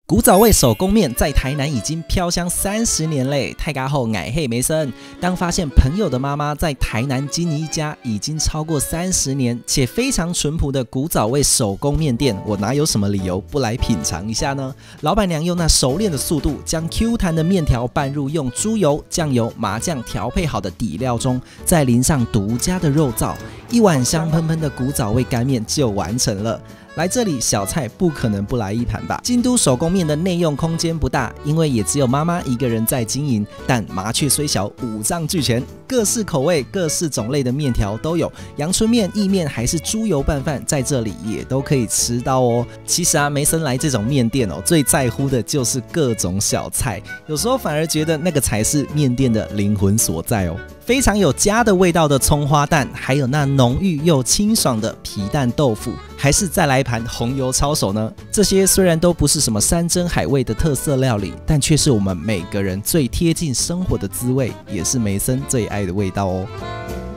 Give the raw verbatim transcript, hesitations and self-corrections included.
古早味手工面在台南已经飘香三十年嘞，太嘎后矮嘿梅森。当发现朋友的妈妈在台南经营一家已经超过三十年且非常淳朴的古早味手工面店，我哪有什么理由不来品尝一下呢？老板娘用那熟练的速度，将 Q 弹的面条拌入用猪油、酱油、麻酱调配好的底料中，再淋上独家的肉燥，一碗香喷喷的古早味干面就完成了。来这里小菜不可能不来一盘吧。京都手工面的内用空间不大，因为也只有妈妈一个人在经营，但麻雀虽小五脏俱全，各式口味各式种类的面条都有，阳春面、意面还是猪油拌饭，在这里也都可以吃到哦。其实啊，梅森来这种面店哦，最在乎的就是各种小菜，有时候反而觉得那个才是面店的灵魂所在哦。非常有家的味道的葱花蛋，还有那浓郁又清爽的皮蛋豆腐，还是再来一盘红油抄手呢？这些虽然都不是什么山珍海味的特色料理，但却是我们每个人最贴近生活的滋味，也是梅森最爱的味道哦。